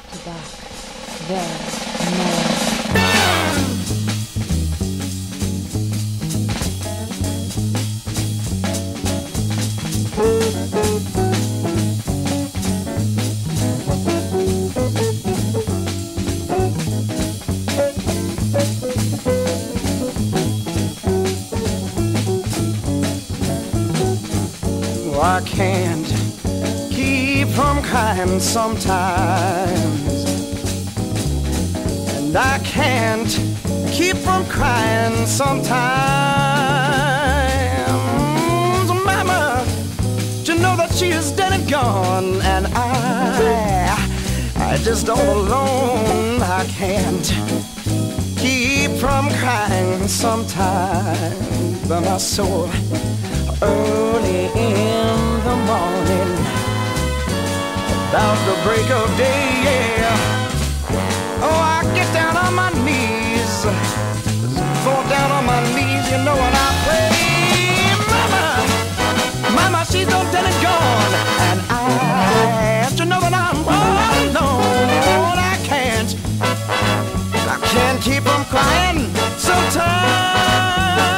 Tabac, very mellow. I can't keep from crying sometimes, and I can't keep from crying sometimes. Mama, you know that she is dead and gone, and I just all alone. I can't keep from crying sometimes, but my soul early in the morning, about the break of day, yeah. Oh, I get down on my knees, fall down on my knees, you know what I pray. Mama, mama, she's all dead and gone, and you know that I'm all alone. I can't keep from crying sometimes.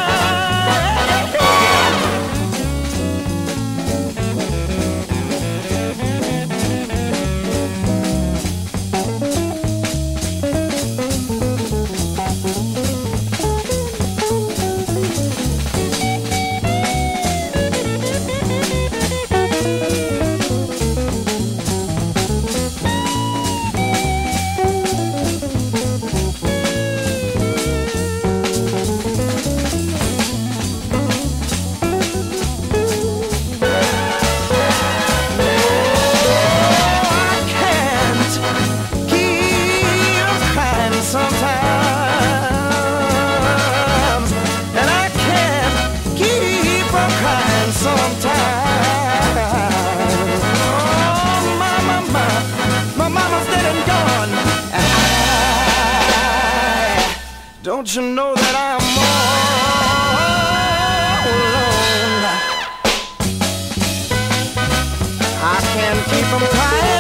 Don't you know that I'm all alone? I can't keep from crying.